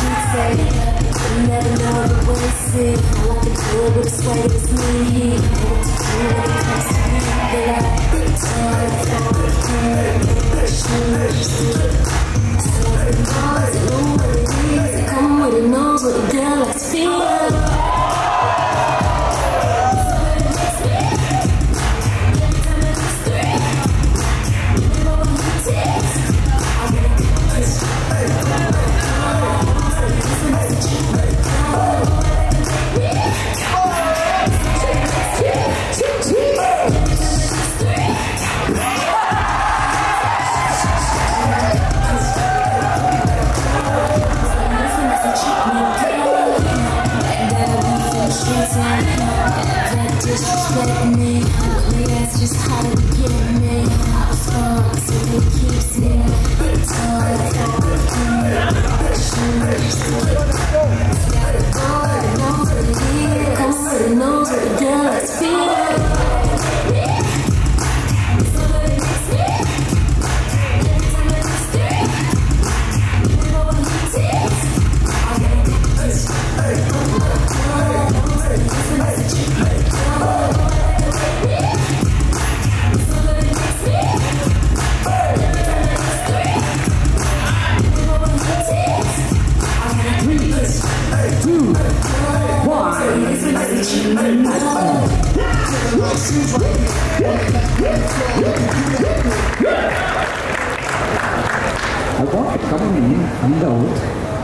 I got coming in and out.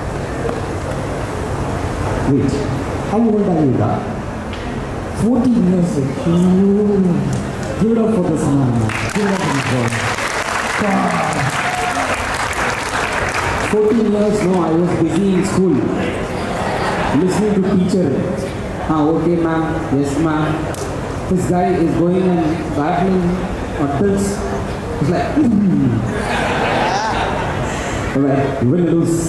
Wait, how old are you now? 14 years. Give it up for this man. Give it up for this boy. God. 14 years, no, I was busy in school. Listening to teacher. Okay ma'am, yes ma'am. This guy is going and battling until it's like, alright, you will lose.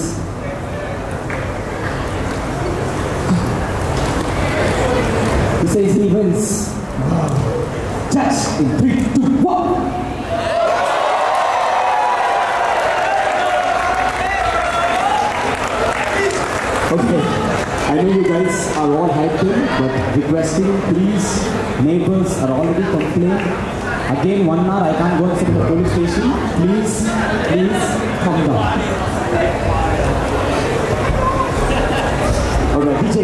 He says he wins. Touch in 3, 2, 1. Okay, I know you guys are all hyped in, but requesting, please, neighbors are already complaining. Again, 1 hour, I can't go and sit in the police station. Please, calm down. Alright, DJ.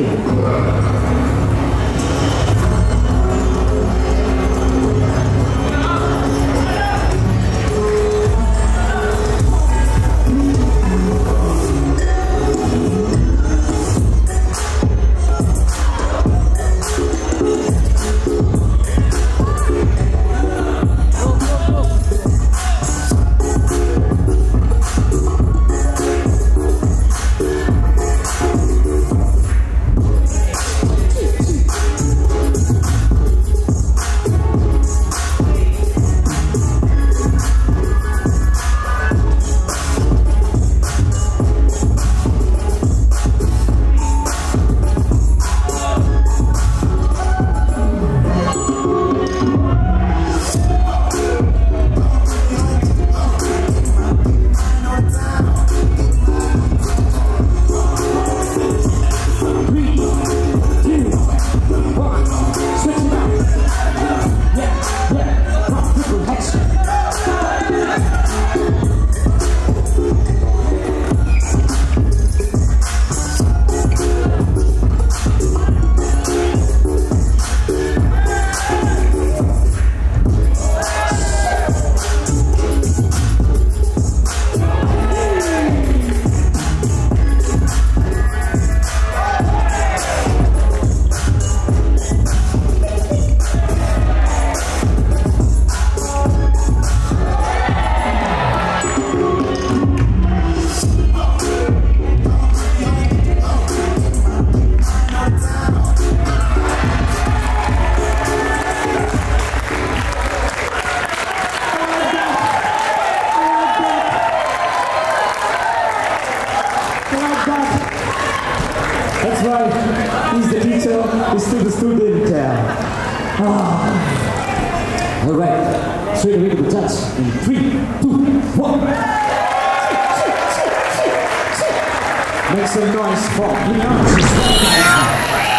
Alright, straight away to the judge in 3, 2, 1. Make some noise for Priyansh.